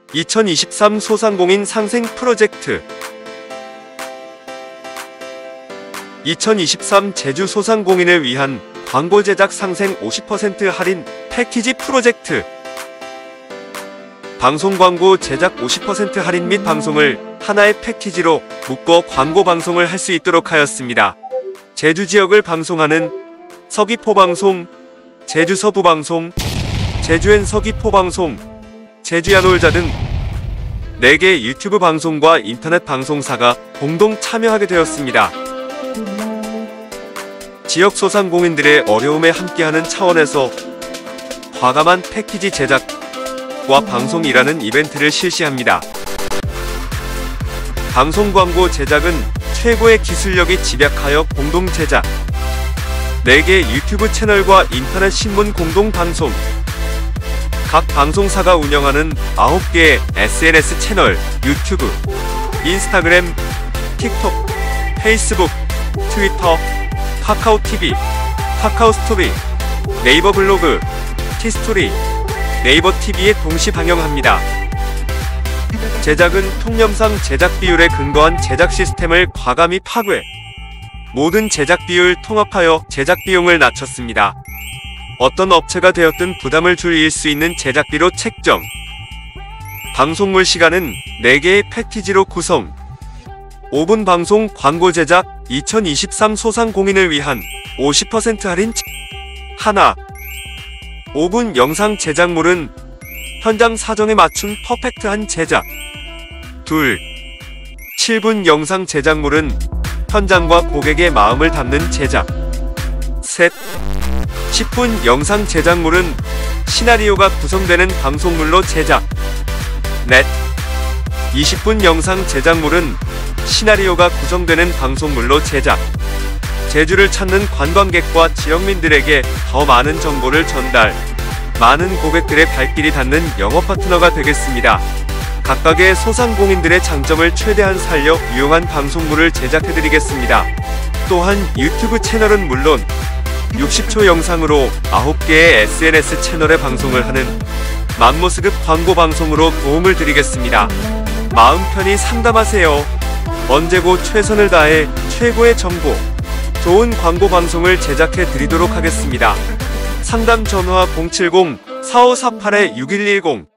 2023 소상공인 상생 프로젝트 2023 제주 소상공인을 위한 광고 제작 상생 50% 할인 패키지 프로젝트. 방송 광고 제작 50% 할인 및 방송을 하나의 패키지로 묶어 광고 방송을 할 수 있도록 하였습니다. 제주 지역을 방송하는 서귀포방송, 제주 서부방송, 제주엔 서귀포방송, 제주야놀자 등 4개 유튜브 방송과 인터넷 방송사가 공동 참여하게 되었습니다. 지역 소상공인들의 어려움에 함께하는 차원에서 과감한 패키지 제작과 방송이라는 이벤트를 실시합니다. 방송 광고 제작은 최고의 기술력이 집약하여 공동 제작, 4개 유튜브 채널과 인터넷 신문 공동 방송, 각 방송사가 운영하는 9개의 SNS 채널, 유튜브, 인스타그램, 틱톡, 페이스북, 트위터, 카카오TV, 카카오스토리, 네이버 블로그, 티스토리, 네이버 TV에 동시 방영합니다. 제작은 통념상 제작 비율에 근거한 제작 시스템을 과감히 파괴, 모든 제작 비율 통합하여 제작 비용을 낮췄습니다. 어떤 업체가 되었든 부담을 줄일 수 있는 제작비로 책정. 방송물 시간은 4개의 패키지로 구성. 5분 방송 광고 제작 2023 소상공인을 위한 50% 할인 하나. 5분 영상 제작물은 현장 사정에 맞춘 퍼펙트한 제작. 둘. 7분 영상 제작물은 현장과 고객의 마음을 담는 제작. 셋. 10분 영상 제작물은 시나리오가 구성되는 방송물로 제작. 넷. 20분 영상 제작물은 시나리오가 구성되는 방송물로 제작. 제주를 찾는 관광객과 지역민들에게 더 많은 정보를 전달, 많은 고객들의 발길이 닿는 영업 파트너가 되겠습니다. 각각의 소상공인들의 장점을 최대한 살려 유용한 방송물을 제작해드리겠습니다. 또한 유튜브 채널은 물론 60초 영상으로 9개의 SNS 채널에 방송을 하는 맘모스급 광고 방송으로 도움을 드리겠습니다. 마음 편히 상담하세요. 언제고 최선을 다해 최고의 정보, 좋은 광고 방송을 제작해 드리도록 하겠습니다. 상담 전화 070-4548-6110